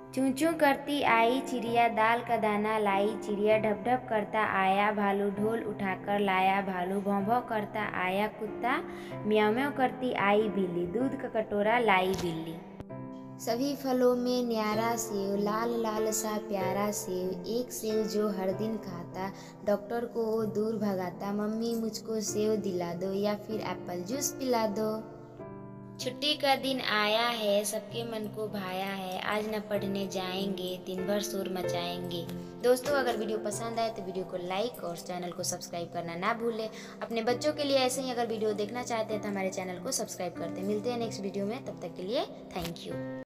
चूं चूं करती आई चिड़िया, दाल का दाना लाई चिड़िया। ढप ढप करता आया भालू, ढोल उठाकर लाया भालू। भौं भौं करता आया कुत्ता, म्याऊं म्याऊं करती आई बिल्ली। दूध का कटोरा लाई बिल्ली। सभी फलों में न्यारा सेव, लाल लाल सा प्यारा सेव। एक सेव जो हर दिन खाता, डॉक्टर को वो दूर भगाता। मम्मी मुझको सेव दिला दो या फिर एप्पल जूस पिला दो। छुट्टी का दिन आया है, सबके मन को भाया है। आज न पढ़ने जाएंगे, दिन भर शोर मचाएंगे। दोस्तों, अगर वीडियो पसंद आए तो वीडियो को लाइक और चैनल को सब्सक्राइब करना ना भूलें। अपने बच्चों के लिए ऐसे ही अगर वीडियो देखना चाहते हैं तो हमारे चैनल को सब्सक्राइब करते हैं। मिलते हैं नेक्स्ट वीडियो में, तब तक के लिए थैंक यू।